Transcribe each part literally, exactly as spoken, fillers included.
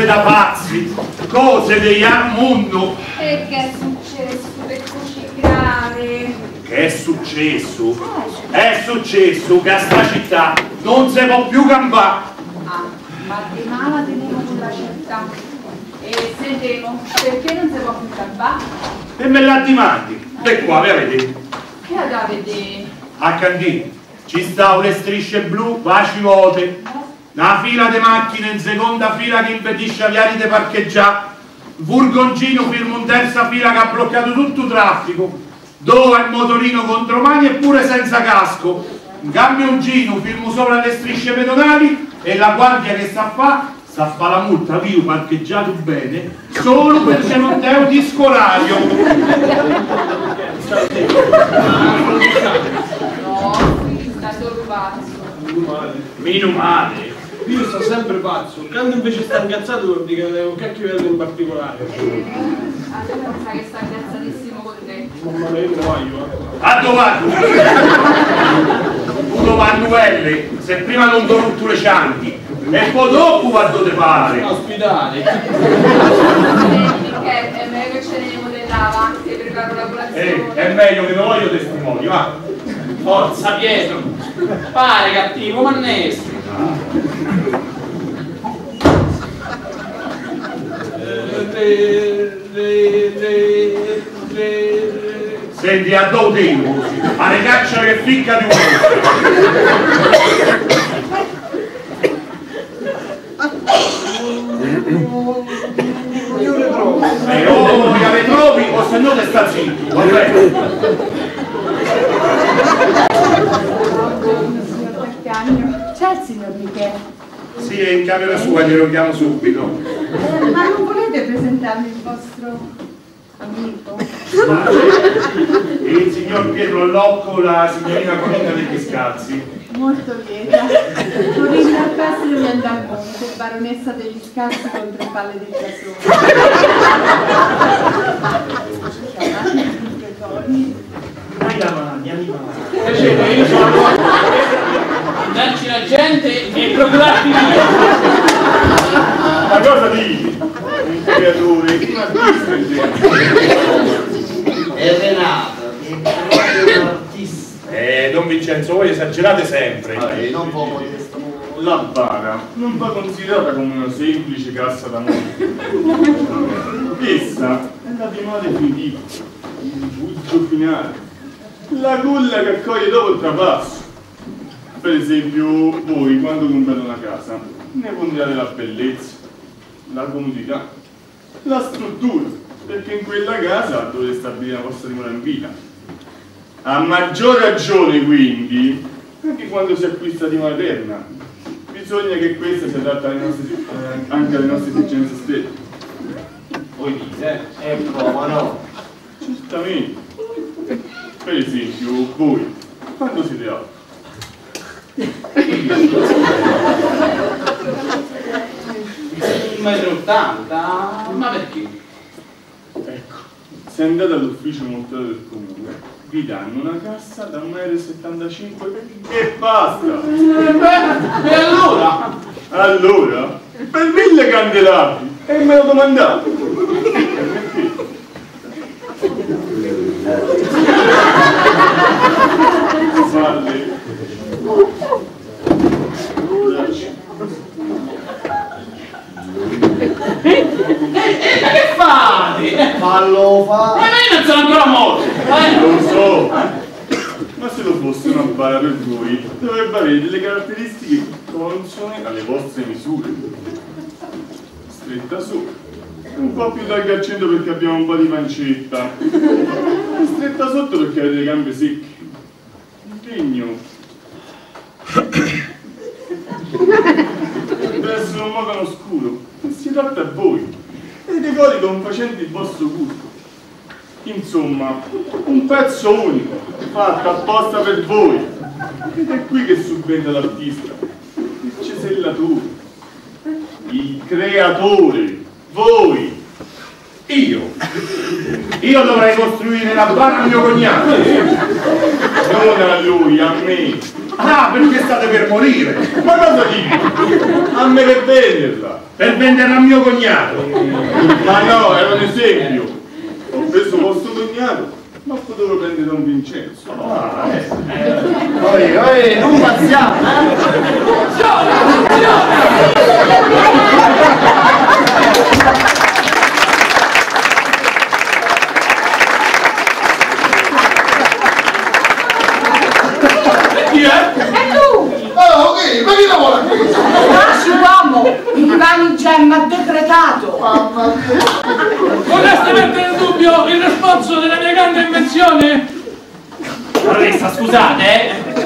da pazzi, cose degli al mondo. E che è successo per così grave? Che è successo? È successo che a sta città non si può più campare. Ah, ma di mala teniamo quella città. E sentiamo, perché non si può più campare? E me la dimandi? E qua, vi avete? Che da vedere? A Candì ci sta le strisce blu, vaci volte, una fila di macchine in seconda fila che impedisce agli ari di parcheggiare, un furgoncino firma in terza fila che ha bloccato tutto il traffico, dove il motorino contromani e pure senza casco, un camioncino firmo sopra le strisce pedonali e la guardia che sta a fa, sta a fa la multa, io parcheggiato bene, solo perché non è un discolario. No, sta solo pazzo. Meno male. Io sto sempre pazzo, quando invece sta incazzato vuol dire che devo cacchiarello in particolare. Eh, allora mi sa che sta incazzatissimo con te. Mamma mia, io voglio, eh. A dove uno va a Nuelle, se prima non do rotto le cianti e poi dopo va dove pare. Ospedale. Che è meglio che ce ne modellava anche per fare una colazione. Eh, è meglio che non voglio testimoni, va. Forza Pietro, pare cattivo ma onesto. Senti, a do tempo, a le caccia che ficca di un Io le trovo. e o le trovi o se no te sta zitto, va bene? C'è il signor Michele? Sì, è in camera sua, glielo chiamo subito. Eh, ma non volete presentarmi il vostro amico? Il signor Pietro Locco, la signorina Corinna degli Scalzi. Molto lieta. Corinna Alpestri viene dal monte, baronessa degli Scalzi con tre palle di casone. Dai la mano, animale. Piacere, io sono darci la gente e procurarti via. Ma cosa dici? Un creatore, una È Renato, che è un artista. Eh, Don Vincenzo, voi esagerate sempre. Eh, non può modesto. La bara non va considerata come una semplice cassa da monte. Essa è la dimora definitiva, il rifugio finale, la culla che accoglie dopo il trapasso. Per esempio, voi quando comprate una casa ne ponderate la bellezza, la comodità, la struttura, perché in quella casa dovete stabilire la vostra dimora in vita. A maggior ragione, quindi, anche quando si acquista dimora eterna, bisogna che questa si adatta alle nostre, eh, anche alle nostre esigenze stesse. Voi dite, eh? Ecco, ma no. Certamente. Per esempio, voi, quando siete alti? un metro e ottanta, ma perché? Ecco, se andate all'ufficio mortuario del comune, vi danno una cassa da un metro e settantacinque e basta! E allora? Allora, per mille candelabri! E me lo domandate! Perché? Valle. Che fate? Fallo fa. Ma io non sono ancora morto! Eh? Lo so, ma se lo fosse una bara per voi, dovrebbe avere delle caratteristiche consone alle vostre misure. Stretta su, un po' più larga al centro perché abbiamo un po' di pancetta, e stretta sotto perché avete le gambe secche. Legno. Deve essere un modo oscuro, e si tratta a voi, e decori confacenti il vostro gusto. Insomma, un pezzo unico, fatto apposta per voi. Ed è qui che subentra l'artista, il cesellatore, il creatore, voi. Io? Io dovrei costruire la bara al mio cognato. Non a lui, a me. Ah, perché state per morire? Ma cosa dici? A me per venderla. Per venderla a mio cognato. Ma no, era un esempio. Ho preso vostro cognato, ma potevo prendere Don Vincenzo. Ah, eh. Poi, poi, non passiamo, eh? Chi è? E tu? Ah, ok, ma chi lavora qui? Lasci uomo, il Vani Gemma ha decretato. Mamma mia. Vorreste mettere in dubbio il responso della mia grande invenzione? Baronessa, scusate, eh?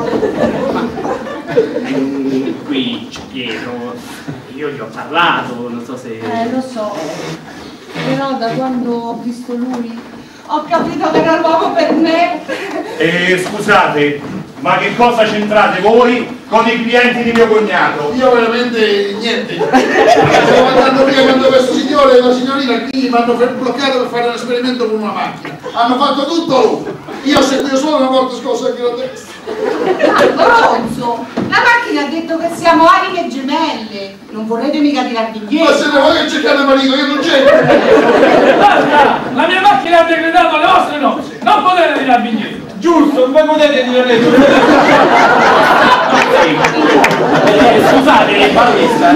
Mm, qui c'è Pietro, io gli ho parlato, non so se... Eh, lo so, però da quando ho visto lui Ho capito che era l'uomo per me. Eh, scusate, ma che cosa c'entrate voi con i clienti di mio cognato? Io veramente niente. Stavo andando via quando questo signore e la signorina qui mi hanno bloccato per fare un esperimento con una macchina. Hanno fatto tutto loro. Io ho sentito solo una volta scossa anche la testa. Ronzo, la macchina ha detto che siamo anime gemelle. Non volete mica tirarvi Ma indietro? se ne vuoi che cercate marito, io non c'è. Basta! La mia macchina ha decretato le vostre nozze, non potete tirarvi indietro. Giusto, non potete dire Eh, scusate, Baronessa,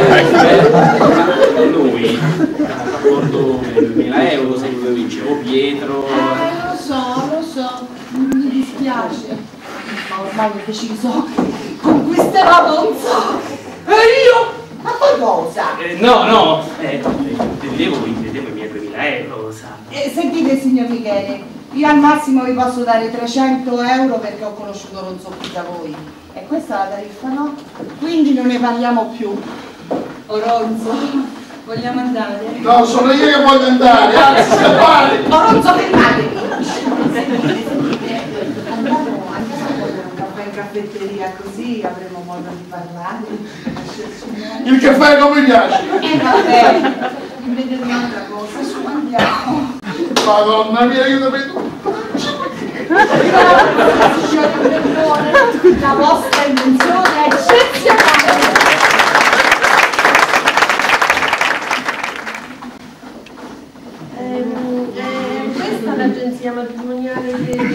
lui ha raccolto mille euro, se lo dicevo Pietro... Eh, lo so, lo so, mi dispiace. Ma ormai ho deciso. Conquisterò Ronzo. E io? Ma poi cosa? Eh, no, no, eh, vedevo, vedevo i miei duemila euro, sa. Eh, sentite signor Michele, io al massimo vi posso dare trecento euro perché ho conosciuto Ronzo più da voi. E questa è la tariffa, no? Quindi non ne parliamo più. Oh Ronzo, vogliamo andare? No, sono io che voglio andare, anzi, scappare. Oh Ronzo, fermatevi! Andiamo, andiamo a prendere un caffè in caffetteria così avremo modo di parlare. Il caffè non mi piace. E vabbè, vedete un'altra cosa, su andiamo. Madonna mia, aiutami tu. La vostra invenzione è eccezionale. Ehm, eh, questa è l'agenzia matrimoniale di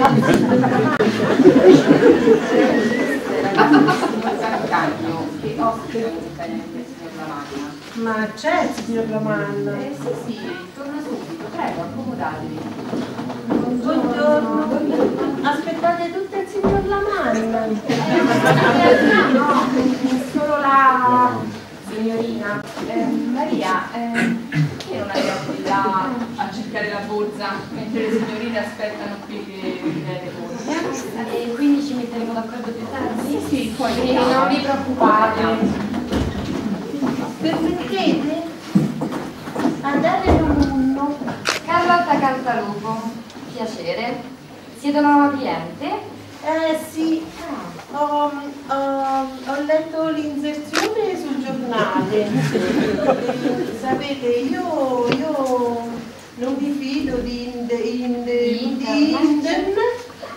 Cagno che ospita il signor Lamanna. Ma c'è il signor Lamanna? Eh sì sì, torna subito, prego, accomodatevi. Buongiorno. Aspettate tutte il signor Lamanna. Eh, no, solo la signorina. Eh, Maria, eh, che non arrivi là a cercare la borsa mentre le signorine aspettano qui che le borse? E quindi ci metteremo d'accordo più tardi? Sì, sì, poi Sì, non vi preoccupate. Permettete? Andate nell'uno. Carlotta Cantalupo, piacere. Siete una nuova cliente? Eh sì, ho, ho- ho letto l'inserzione sul giornale. Eh, sapete, io, io non mi fido di Ind- Ind- di Internet.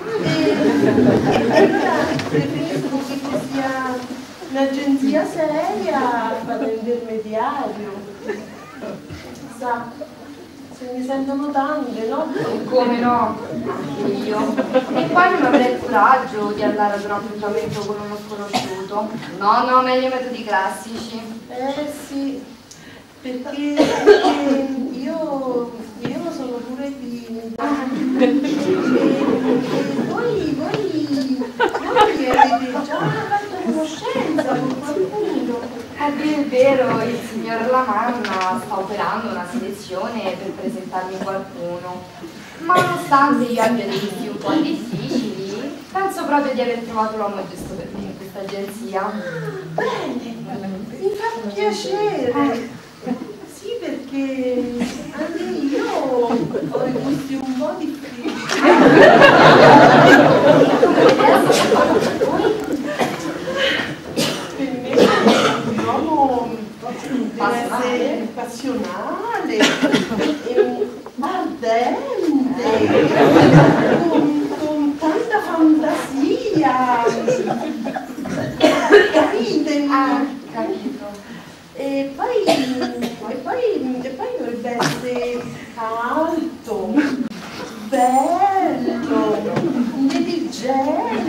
E allora preferisco che ci sia un'agenzia seria per l'intermediario. Sa, se ne sentono tante, no? Come no? Io. E poi non avrei il coraggio di andare ad un appuntamento con uno sconosciuto. No, no, meglio i metodi classici. Eh sì, perché, perché io, io sono pure timida. E, e voi, voi, voi avete già fatto conoscenza con qualcuno. A dire il vero, il signor Lamanna sta operando una selezione per presentarmi qualcuno. Ma nonostante io abbia dei visti un po' difficili, penso proprio di aver trovato l'uomo giusto per me in questa agenzia. Bene, mi fa piacere. Sì, perché anche io ho i gusti un po' difficili. Per me un uomo deve essere passionale, e ardente, con, con tanta fantasia, Ah, capito. E poi, e poi, e poi dovrebbe essere alto, bello, intelligente.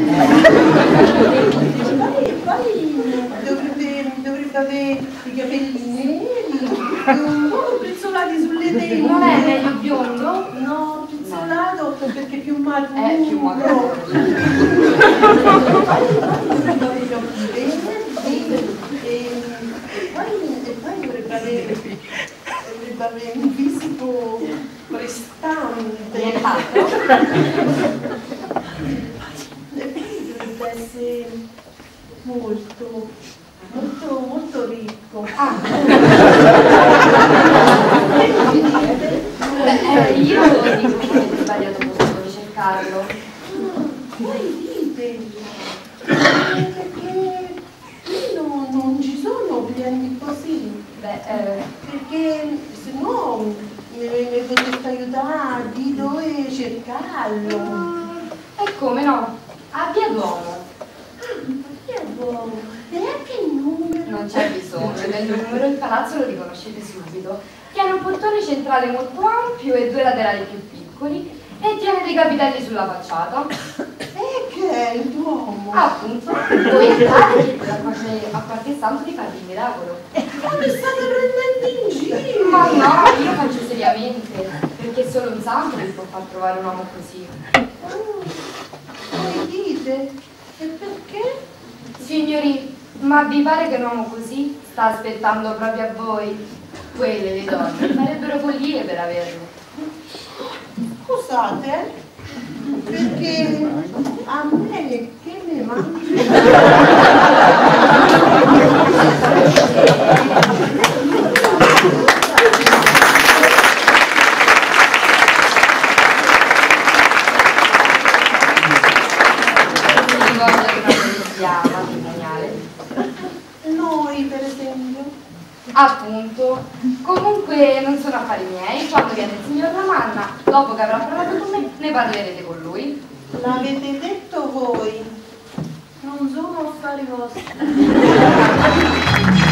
E poi, e poi dovrebbe, dovrebbe avere i capelli neri, un po' pizzolati sulle tempie. Non è meglio biondo? No, pizzolato perché è più maturo. È più maturo. E poi dovrebbe avere gli occhi verdi. E poi, e poi dovrebbe avere, dovrebbe avere un fisico prestante. Nient'altro? E poi dovrebbe essere molto, molto, molto ricco. Ah. Beh, eh, io dico che avete sbagliato posto di cercarlo. Poi dite, perché qui non, non ci sono clienti così. Beh, eh, Perché se no mi, mi potreste aiutare di dove cercarlo. e come no? A Via Duomo. Che buono. E anche il numero. Non c'è bisogno, del numero il palazzo lo riconoscete subito. Tiene un portone centrale molto ampio e due laterali più piccoli e tiene dei capitelli sulla facciata. E che è il Duomo? Appunto, voi entrate e chiedete a qualche, a qualche santo di farvi il miracolo. Ma mi state prendendo in giro? Ma no, io faccio seriamente, perché solo un santo vi può far trovare un uomo così. Voi dite? E perché? Signori, ma vi pare che un uomo così sta aspettando proprio a voi? Quelle, le donne, farebbero follie per averlo. Scusate, perché a me che ne mangi? Noi per esempio. Appunto, comunque non sono affari miei, quando viene il signor Lamanna, dopo che avrà parlato con me, ne parlerete con lui. L'avete detto voi, non sono affari vostri.